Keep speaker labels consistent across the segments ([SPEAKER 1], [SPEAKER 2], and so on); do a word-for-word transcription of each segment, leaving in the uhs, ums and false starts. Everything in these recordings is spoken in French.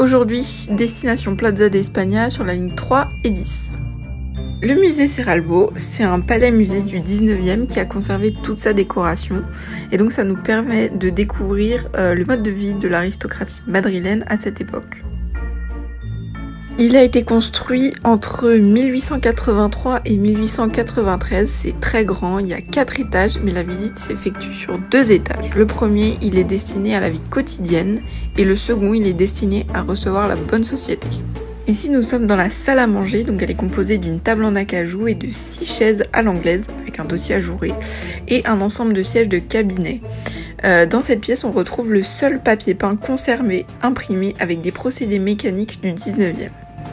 [SPEAKER 1] Aujourd'hui, destination Plaza de España sur la ligne trois et dix. Le musée Cerralbo, c'est un palais-musée du dix-neuvième qui a conservé toute sa décoration et donc ça nous permet de découvrir euh, le mode de vie de l'aristocratie madrilène à cette époque. Il a été construit entre mille huit cent quatre-vingt-trois et mille huit cent quatre-vingt-treize, c'est très grand, il y a quatre étages, mais la visite s'effectue sur deux étages. Le premier, il est destiné à la vie quotidienne, et le second, il est destiné à recevoir la bonne société. Ici, nous sommes dans la salle à manger, donc elle est composée d'une table en acajou et de six chaises à l'anglaise, avec un dossier ajouré, et un ensemble de sièges de cabinet. Euh, dans cette pièce, on retrouve le seul papier peint conservé, imprimé, avec des procédés mécaniques du dix-neuvième.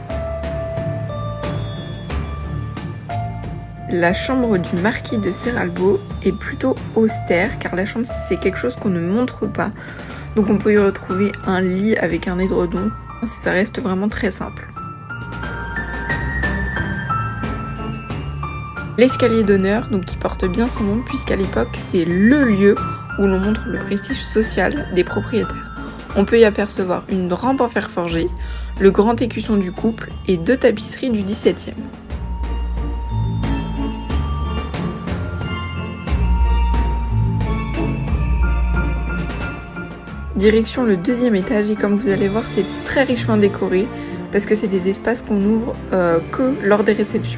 [SPEAKER 1] La chambre du marquis de Cerralbo est plutôt austère car la chambre c'est quelque chose qu'on ne montre pas. Donc on peut y retrouver un lit avec un édredon, ça reste vraiment très simple. L'escalier d'honneur, donc qui porte bien son nom puisqu'à l'époque c'est le lieu où l'on montre le prestige social des propriétaires. On peut y apercevoir une rampe en fer forgé, le grand écusson du couple et deux tapisseries du dix-septième. Direction le deuxième étage et comme vous allez voir c'est très richement décoré parce que c'est des espaces qu'on ouvre euh, que lors des réceptions.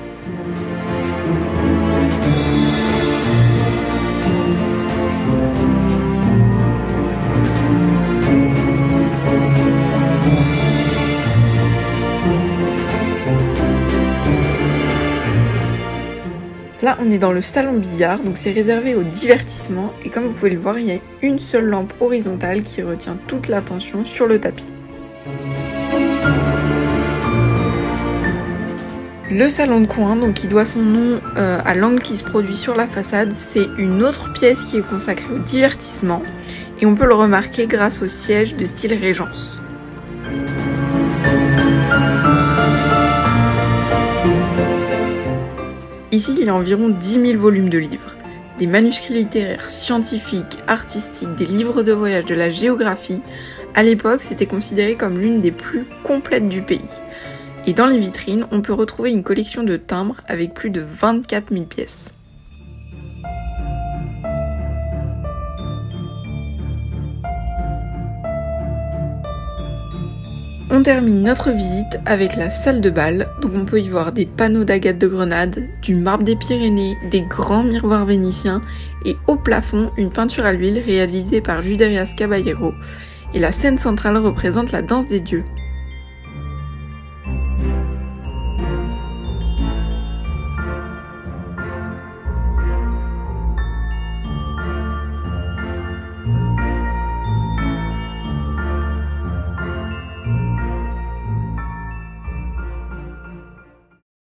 [SPEAKER 1] Là, on est dans le salon billard, donc c'est réservé au divertissement et comme vous pouvez le voir, il y a une seule lampe horizontale qui retient toute l'attention sur le tapis. Le salon de coin, donc qui doit son nom euh, à l'angle qui se produit sur la façade, c'est une autre pièce qui est consacrée au divertissement et on peut le remarquer grâce au siège de style Régence. Ici, il y a environ dix mille volumes de livres, des manuscrits littéraires, scientifiques, artistiques, des livres de voyage, de la géographie. À l'époque, c'était considéré comme l'une des plus complètes du pays. Et dans les vitrines, on peut retrouver une collection de timbres avec plus de vingt-quatre mille pièces. On termine notre visite avec la salle de bal, donc on peut y voir des panneaux d'agate de Grenade, du marbre des Pyrénées, des grands miroirs vénitiens et au plafond une peinture à l'huile réalisée par Juderias Caballero et la scène centrale représente la danse des dieux.